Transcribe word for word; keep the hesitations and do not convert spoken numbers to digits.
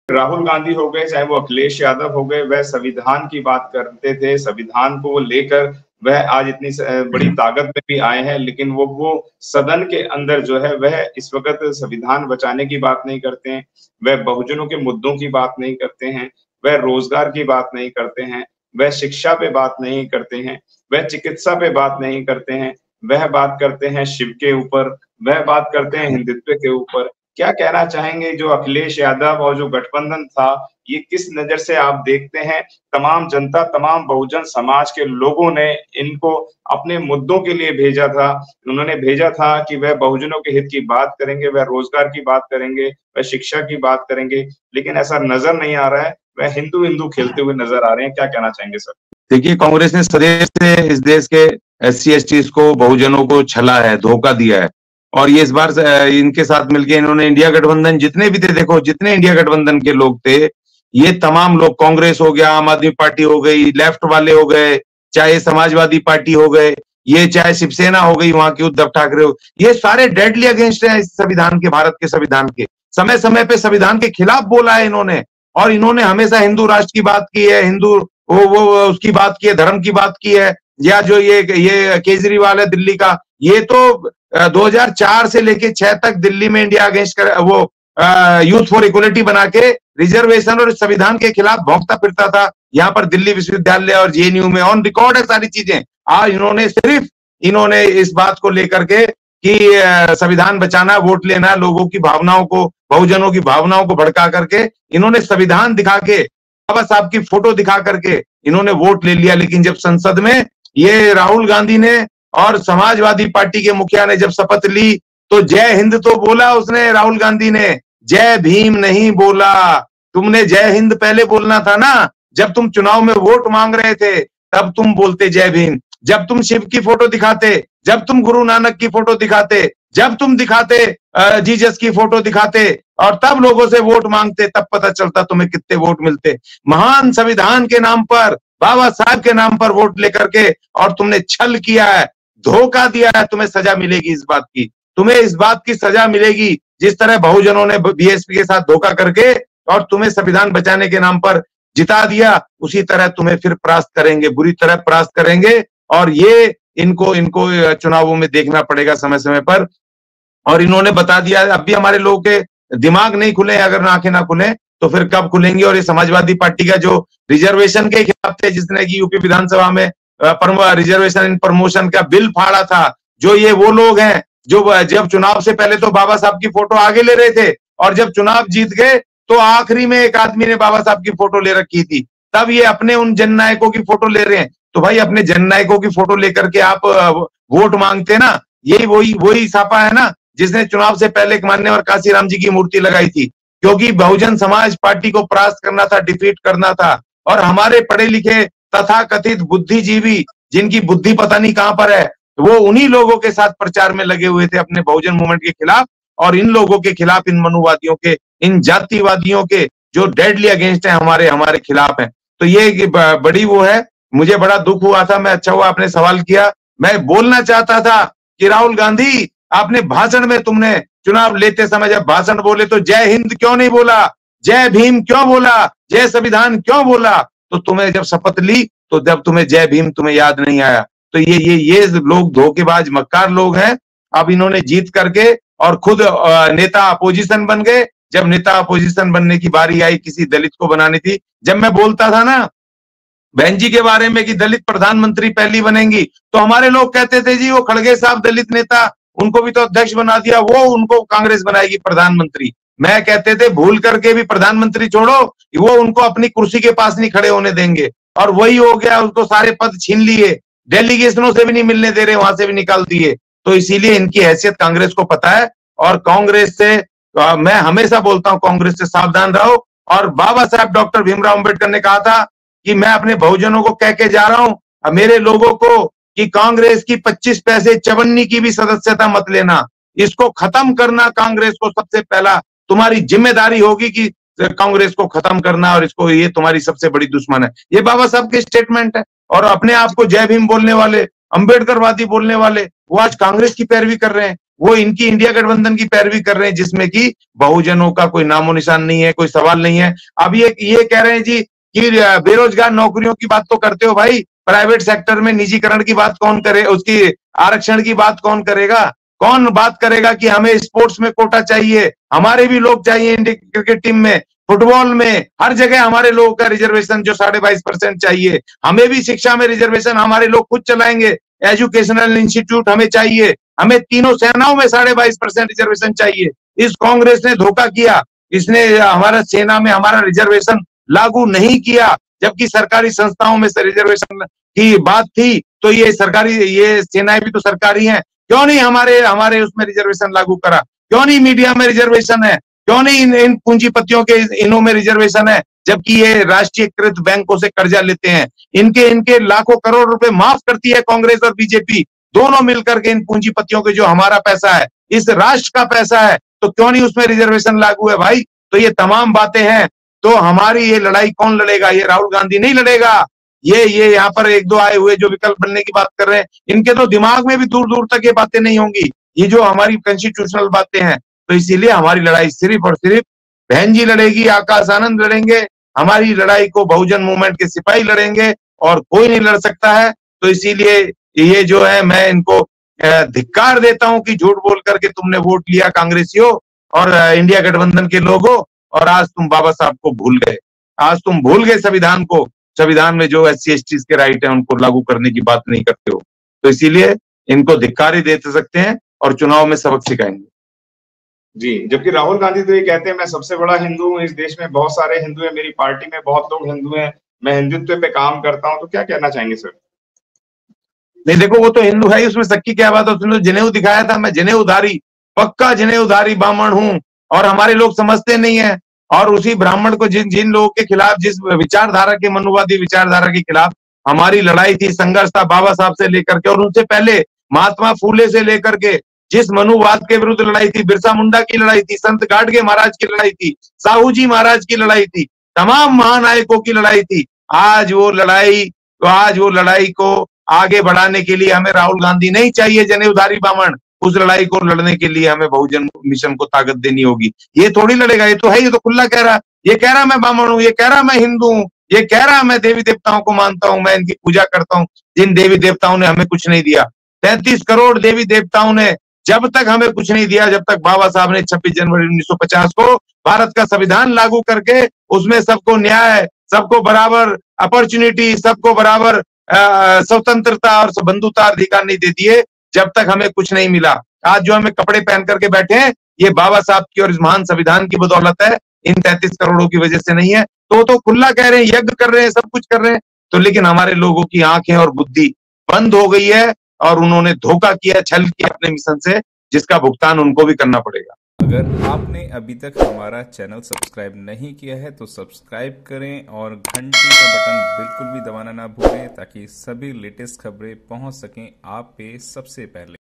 राहुल गांधी हो गए, चाहे वो अखिलेश यादव हो गए, वह संविधान की बात करते थे, संविधान को लेकर वह आज इतनी बड़ी ताकत में भी आए हैं, लेकिन वो वो सदन के अंदर जो है वह इस वक्त संविधान बचाने की बात नहीं करते हैं, वह बहुजनों के मुद्दों की बात नहीं करते हैं, वह रोजगार की बात नहीं करते हैं, वह शिक्षा पे बात नहीं करते हैं, वह चिकित्सा पे बात नहीं करते हैं, वह बात करते हैं शिव के ऊपर, वह बात करते हैं हिंदुत्व के ऊपर। क्या कहना चाहेंगे जो अखिलेश यादव और जो गठबंधन था, ये किस नजर से आप देखते हैं? तमाम जनता, तमाम बहुजन समाज के लोगों ने इनको अपने मुद्दों के लिए भेजा था। उन्होंने भेजा था कि वह बहुजनों के हित की बात करेंगे, वह रोजगार की बात करेंगे, वह शिक्षा की बात करेंगे, लेकिन ऐसा नजर नहीं आ रहा है। वह हिंदू हिंदू खेलते हुए नजर आ रहे हैं। क्या कहना चाहेंगे सर? देखिए, कांग्रेस ने सदैव से इस देश के एस सी एस टी को, बहुजनों को छला है, धोखा दिया है। और ये इस बार इनके साथ मिलकर इन्होंने इंडिया गठबंधन जितने भी थे, देखो जितने इंडिया गठबंधन के लोग थे, ये तमाम लोग, कांग्रेस हो गया, आम आदमी पार्टी हो गई, लेफ्ट वाले हो गए, चाहे समाजवादी पार्टी हो गए, ये चाहे शिवसेना हो गई, वहां की उद्धव ठाकरे हो, ये सारे डेडली अगेंस्ट हैं इस संविधान के, भारत के संविधान के। समय समय पे संविधान के खिलाफ बोला है इन्होंने, और इन्होंने हमेशा हिंदू राष्ट्र की बात की है, हिंदू वो वो उसकी बात की है, धर्म की बात की है। या जो ये ये केजरीवाल है दिल्ली का, ये तो दो हज़ार चार से लेके छह तक दिल्ली में इंडिया अगेंस्ट कर, वो यूथ फॉर इक्वलिटी बना के रिजर्वेशन और संविधान के खिलाफ भौंकता फिरता था। यहाँ पर दिल्ली विश्वविद्यालय और जे एन यू में ऑन रिकॉर्ड है सारी चीजें। आज इन्होंने सिर्फ इन्होंने इस बात को लेकर के कि संविधान बचाना, वोट लेना, लोगों की भावनाओं को, बहुजनों की भावनाओं को भड़का करके इन्होंने संविधान दिखा के, बाबा साहब की फोटो दिखा करके इन्होंने वोट ले लिया। लेकिन जब संसद में ये राहुल गांधी ने और समाजवादी पार्टी के मुखिया ने जब शपथ ली, तो जय हिंद तो बोला उसने, राहुल गांधी ने जय भीम नहीं बोला। तुमने जय हिंद पहले बोलना था ना, जब तुम चुनाव में वोट मांग रहे थे तब तुम बोलते जय भीम। जब तुम शिव की फोटो दिखाते, जब तुम गुरु नानक की फोटो दिखाते, जब तुम दिखाते जीसस की फोटो दिखाते और तब लोगों से वोट मांगते, तब पता चलता तुम्हें कितने वोट मिलते। महान संविधान के नाम पर, बाबा साहब के नाम पर वोट लेकर के, और तुमने छल किया है, धोखा दिया है। तुम्हें सजा मिलेगी इस बात की, तुम्हें इस बात की सजा मिलेगी। जिस तरह बहुजनों ने बी एस पी के साथ धोखा करके और तुम्हें संविधान बचाने के नाम पर जिता दिया, उसी तरह तुम्हें फिर परास्त करेंगे, बुरी तरह परास्त करेंगे। और ये इनको इनको चुनावों में देखना पड़ेगा समय समय पर। और इन्होंने बता दिया, अब भी हमारे लोगों के दिमाग नहीं खुले, अगर आंखें ना खुले तो फिर कब खुलेंगे। और ये समाजवादी पार्टी का जो रिजर्वेशन के खिलाफ थे, जिसने की यूपी विधानसभा में रिजर्वेशन इन प्रमोशन का बिल फाड़ा था, जो ये वो लोग हैं जो जब चुनाव से पहले तो बाबा साहब की फोटो आगे ले रहे थे, और जब चुनाव जीत गए तो आखिरी में एक आदमी ने बाबा साहब की फोटो ले रखी थी, तब ये अपने उन जननायकों की फोटो ले रहे हैं। तो भाई अपने जननायकों की फोटो लेकर के आप वोट मांगते ना, यही वही वही सापा है ना जिसने चुनाव से पहले एक मान्यवर काशीराम जी की मूर्ति लगाई थी, क्योंकि बहुजन समाज पार्टी को परास्त करना था, डिफीट करना था। और हमारे पढ़े लिखे तथा कथित बुद्धिजीवी, जिनकी बुद्धि पता नहीं कहां पर है, वो उन्हीं लोगों के साथ प्रचार में लगे हुए थे अपने बहुजन मूवमेंट के खिलाफ। और इन लोगों के खिलाफ, इन मनुवादियों के, इन जातिवादियों के जो डेडली अगेंस्ट है, हमारे हमारे खिलाफ है। तो ये बड़ी वो है, मुझे बड़ा दुख हुआ था। मैं अच्छा हुआ आपने सवाल किया। मैं बोलना चाहता था कि राहुल गांधी, आपने भाषण में, तुमने चुनाव लेते समय जब भाषण बोले तो जय हिंद क्यों नहीं बोला, जय भीम क्यों बोला, जय संविधान क्यों बोला? तो तुम्हें जब शपथ ली तो जब तुम्हें जय भीम तुम्हें याद नहीं आया। तो ये ये ये लोग धोखेबाज मक्कार लोग हैं। अब इन्होंने जीत करके और खुद नेता अपोजिशन बन गए। जब नेता अपोजिशन बनने की बारी आई, किसी दलित को बनानी थी। जब मैं बोलता था ना बहन जी के बारे में कि दलित प्रधानमंत्री पहली बनेंगी, तो हमारे लोग कहते थे जी वो खड़गे साहब दलित नेता, उनको भी तो अध्यक्ष बना दिया, वो उनको कांग्रेस बनाएगी प्रधानमंत्री। मैं कहते थे भूल करके भी प्रधानमंत्री छोड़ो, वो उनको अपनी कुर्सी के पास नहीं खड़े होने देंगे। और वही हो गया, उसको सारे पद छीन लिए, डेलीगेशनों से भी नहीं मिलने दे रहे, वहां से भी निकाल दिए। तो इसीलिए इनकी हैसियत कांग्रेस को पता है। और कांग्रेस से आ, मैं हमेशा बोलता हूं, कांग्रेस से सावधान रहो। और बाबा साहब डॉक्टर भीमराव अंबेडकर ने कहा था कि मैं अपने बहुजनों को कह के जा रहा हूं, मेरे लोगों को, कि कांग्रेस की पच्चीस पैसे चवन्नी की भी सदस्यता मत लेना, इसको खत्म करना कांग्रेस को सबसे पहला तुम्हारी जिम्मेदारी होगी कि कांग्रेस को खत्म करना, और इसको, ये तुम्हारी सबसे बड़ी दुश्मन है। ये बाबा साहब के स्टेटमेंट है। और अपने आप को जय भीम बोलने वाले, अंबेडकरवादी बोलने वाले, वो आज कांग्रेस की पैरवी कर रहे हैं। वो इनकी इंडिया गठबंधन की पैरवी कर रहे हैं, जिसमें कि बहुजनों का कोई नामो निशान नहीं है, कोई सवाल नहीं है। अब ये ये कह रहे हैं जी कि बेरोजगार नौकरियों की बात तो करते हो भाई, प्राइवेट सेक्टर में निजीकरण की बात कौन करे, उसकी आरक्षण की बात कौन करेगा? कौन बात करेगा कि हमें स्पोर्ट्स में कोटा चाहिए, हमारे भी लोग चाहिए इंडिया क्रिकेट टीम में, फुटबॉल में, हर जगह हमारे लोगों का रिजर्वेशन जो साढ़े बाईस परसेंट चाहिए। हमें भी शिक्षा में रिजर्वेशन हमारे लोग खुद चलाएंगे, एजुकेशनल इंस्टीट्यूट हमें चाहिए, हमें तीनों सेनाओं में साढ़े बाईस परसेंट रिजर्वेशन चाहिए। इस कांग्रेस ने धोखा किया, इसने हमारा सेना में हमारा रिजर्वेशन लागू नहीं किया, जबकि सरकारी संस्थाओं में से रिजर्वेशन की बात थी। तो ये सरकारी, ये सेनाएं भी तो सरकारी हैं, क्यों नहीं हमारे हमारे उसमें रिजर्वेशन लागू करा? क्यों नहीं मीडिया में रिजर्वेशन है? क्यों नहीं इन, इन पूंजीपतियों के इनों में रिजर्वेशन है, जबकि ये राष्ट्रीयकृत बैंकों से कर्जा लेते हैं? इनके इनके लाखों करोड़ रुपए माफ करती है कांग्रेस और बीजेपी दोनों मिलकर के इन पूंजीपतियों के, जो हमारा पैसा है, इस राष्ट्र का पैसा है, तो क्यों नहीं उसमें रिजर्वेशन लागू है भाई? तो ये तमाम बातें हैं। तो हमारी ये लड़ाई कौन लड़ेगा? ये राहुल गांधी नहीं लड़ेगा। ये ये यहाँ पर एक दो आए हुए जो विकल्प बनने की बात कर रहे हैं, इनके तो दिमाग में भी दूर दूर तक ये बातें नहीं होंगी, ये जो हमारी कॉन्स्टिट्यूशनल बातें हैं। तो इसीलिए हमारी लड़ाई सिर्फ और सिर्फ बहन जी लड़ेगी, आकाश आनंद लड़ेंगे, हमारी लड़ाई को बहुजन मूवमेंट के सिपाही लड़ेंगे, और कोई नहीं लड़ सकता है। तो इसीलिए ये जो है, मैं इनको धिक्कार देता हूं कि झूठ बोल करके तुमने वोट लिया कांग्रेसियों और इंडिया गठबंधन के लोगों, और आज तुम बाबा साहब को भूल गए, आज तुम भूल गए संविधान को। संविधान में जो एस सी एस टी के राइट है उनको लागू करने की बात नहीं करते हो। तो इसीलिए इनको धिक्कार ही दे सकते हैं और चुनाव में सबक सिखाएंगे। जी, जबकि राहुल गांधी तो ये कहते हैं मैं सबसे बड़ा हिंदू हूँ, इस देश में बहुत सारे हिंदू हैं, मेरी पार्टी में बहुत लोग हिंदू हैं, मैं हिंदुत्व पे काम करता हूँ। तो क्या कहना चाहेंगे सर? नहीं देखो, वो तो हिंदू है ही, उसमें शक की क्या बात है? उसने तो जनेऊ दिखाया था, मैं जनेऊधारी, पक्का जनेऊधारी ब्राह्मण हूँ, और हमारे लोग समझते नहीं है। और उसी ब्राह्मण को जिन जिन लोगों के खिलाफ, जिस विचारधारा के, मनुवादी विचारधारा के खिलाफ हमारी लड़ाई थी, संघर्ष था, बाबा साहब से लेकर के और उनसे पहले महात्मा फूले से लेकर के, जिस मनुवाद के विरुद्ध लड़ाई थी, बिरसा मुंडा की लड़ाई थी, संत गाडगे महाराज की लड़ाई थी, साहू जी महाराज की लड़ाई थी, तमाम महानायकों की लड़ाई थी। आज वो लड़ाई, तो आज वो लड़ाई को आगे बढ़ाने के लिए हमें राहुल गांधी नहीं चाहिए जनेऊधारी ब्राह्मण, उस लड़ाई को लड़ने के लिए हमें बहुजन मिशन को ताकत देनी होगी। ये थोड़ी लड़ेगा, ये तो है, ये तो खुला कह रहा, ये कह रहा मैं ब्राह्मण हूँ, ये कह रहा मैं हिंदू हूँ, ये कह रहा मैं देवी देवताओं को मानता हूँ, मैं इनकी पूजा करता हूँ, जिन देवी देवताओं ने हमें कुछ नहीं दिया। तैंतीस करोड़ देवी देवताओं ने जब तक हमें कुछ नहीं दिया, जब तक बाबा साहब ने छब्बीस जनवरी उन्नीस सौ पचास को भारत का संविधान लागू करके उसमें सबको न्याय, सबको बराबर अपॉर्चुनिटी, सबको बराबर स्वतंत्रता और बंधुता अधिकार नहीं दे दिए, जब तक हमें कुछ नहीं मिला। आज जो हमें कपड़े पहन करके बैठे हैं, ये बाबा साहब की और इस महान संविधान की बदौलत है, इन तैंतीस करोड़ों की वजह से नहीं है। तो तो खुला कह रहे हैं, यज्ञ कर रहे हैं, सब कुछ कर रहे हैं, तो लेकिन हमारे लोगों की आंखें और बुद्धि बंद हो गई है, और उन्होंने धोखा किया, छल किया अपने मिशन से, जिसका भुगतान उनको भी करना पड़ेगा। अगर आपने अभी तक हमारा चैनल सब्सक्राइब नहीं किया है तो सब्सक्राइब करें और घंटी का बटन बिल्कुल भी दबाना ना भूलें, ताकि सभी लेटेस्ट खबरें पहुंच सकें आप पे सबसे पहले।